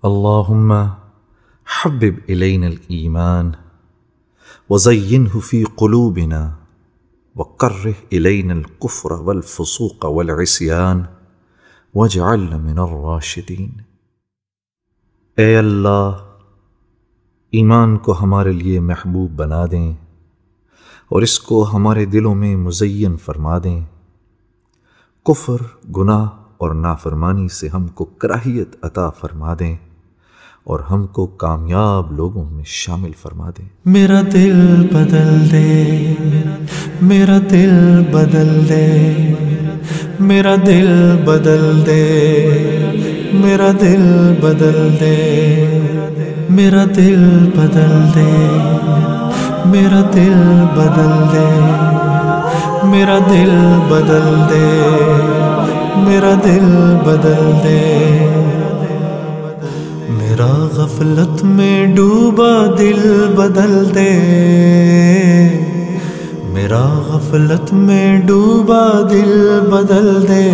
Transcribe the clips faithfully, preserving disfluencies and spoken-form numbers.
اللهم حبب إلينا الإيمان وزينه في قلوبنا وكره إلينا الكفر والفسوق والعصيان واجعلنا من الراشدين۔ اے اللہ، ایمان کو ہمارے لیے محبوب بنا دیں اور اس کو ہمارے دلوں میں مزین فرما دیں۔ کفر، گناہ اور نافرمانی سے ہم کو کراہیت عطا فرما دیں اور ہم کو کامیاب لوگوں میں شامل فرما دیں۔ میرا دل بدل دے، میرا دل بدل دے، میرا دل بدل دے، میرا دل بدل دے، میرا دل بدل دے، میرا دل بدل دے، میرا دل بدل دے، میرا دل بدل دے۔ میرا غفلت میں ڈوبا دل بدل دے، میرا غفلت میں ڈوبا دل بدل دے۔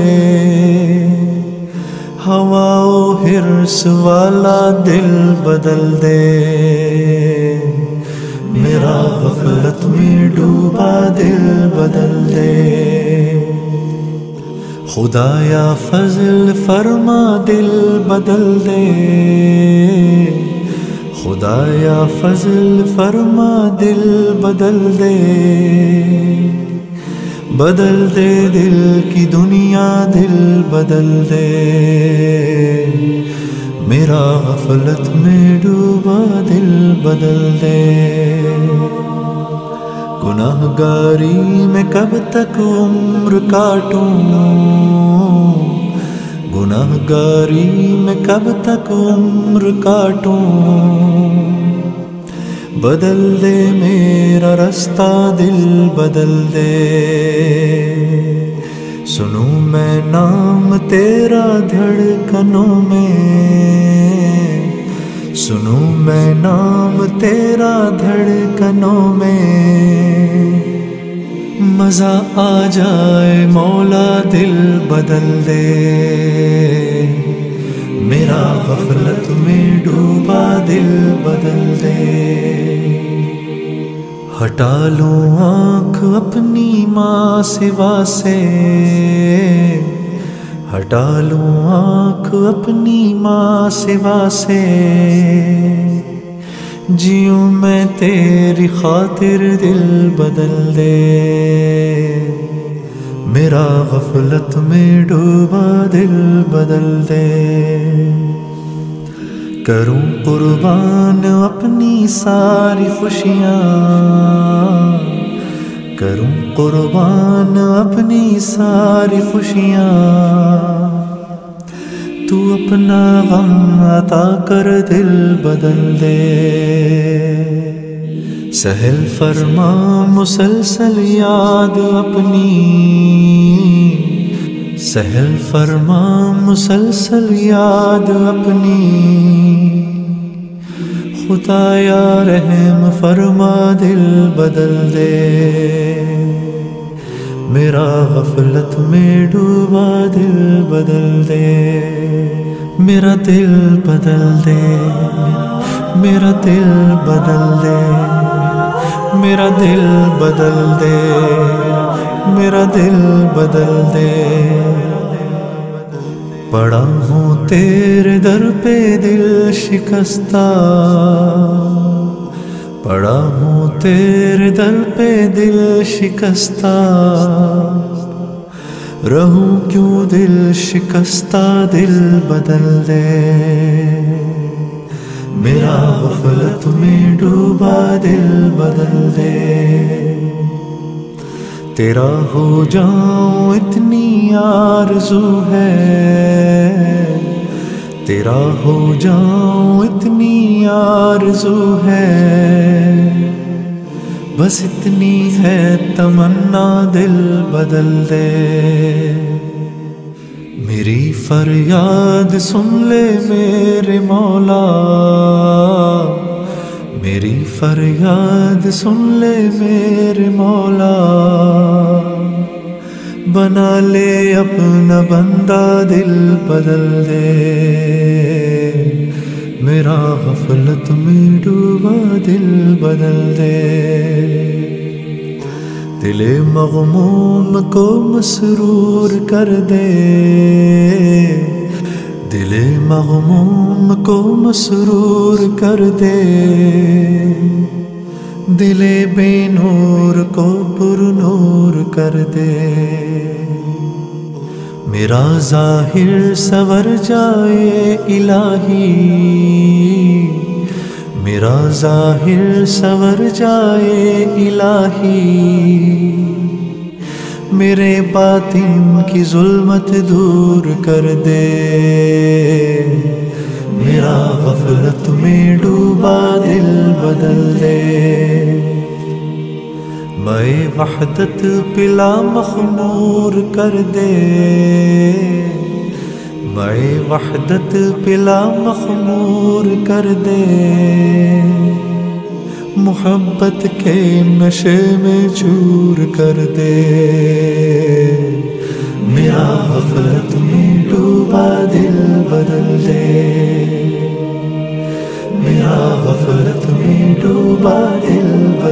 ہوا و حرص والا دل بدل دے، میرا غفلت میں ڈوبا دل بدل دے۔ خدایا فضل فرما دل بدل دے، خدایا فضل فرما دل بدل دے۔ بدل دے دل کی دنیا دل بدل دے، میرا غفلت میں ڈوبا دل بدل دے۔ گناہ گاری میں کب تک عمر کاٹوں، گناہ گاری میں کب تک عمر کاٹوں۔ بدل دے میرا رستہ دل بدل دے، سنوں میں نام تیرا دھڑکنوں میں، سنوں میں نام تیرا دھڑکنوں میں۔ مزہ آ جائے مولا دل بدل دے، میرا غفلت میں ڈوبا دل بدل دے۔ ہٹا لوں آنکھ اپنی ماں سوا سے، ہٹا لوں آنکھ اپنی ماں سوا سے۔ جیوں میں تیری خاطر دل بدل دے، میرا غفلت میں ڈوبا دل بدل دے۔ کروں قربان اپنی ساری خوشیاں، کروں قربان اپنی ساری خوشیاں۔ تو اپنا غم عطا کر دل بدل دے، سہل فرما مسلسل یاد اپنی، سہل فرما مسلسل یاد اپنی۔ خدایا رحم فرما دل بدل دے، میرا غفلت میں ڈوبا دل بدل دے۔ میرا دل بدل دے، میرا دل بدل دے، میرا دل بدل دے، میرا دل بدل دے۔ پڑا ہوں تیرے در پہ دل شکستہ، پڑا ہوں تیرے در پہ دل شکستہ۔ رہوں کیوں دل شکستہ دل بدل دے، میرا غفلت میں ڈوبا دل بدل دے۔ تیرا ہو جاؤں اتنی آرزو ہے، تیرا ہو جاؤں اتنی آرزو ہے۔ بس اتنی ہے تمنا دل بدل دے، میری فریاد سن لے میرے مولا، میری فریاد سن لے میرے مولا۔ بنا لے اپنا بندہ دل بدل دے، میرا غفلت میں ڈوبا دل بدل دے، دل مغموم کو مسرور کر دے، دل مغموم کو مسرور کر دے، دل بے نور کو پر نور کر دے، میرا ظاہر سور جائے الہی، میرا ظاہر سور جائے الہی، میرے باطن کی ظلمت دور کر دے، میرا غفلت میں ڈوبا دل بدل دے، میں وحدت پلا مخمور کر دے، میں وحدت پلا مخمور کر دے، محبت کے نشے میں چور کر دے، میرا غفلت میں ڈوبا دل بدل دے، میرا غفلت میں ڈوبا دل بدل دے۔